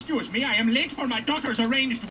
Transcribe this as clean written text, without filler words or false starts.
Excuse me, I am late for my daughter's arranged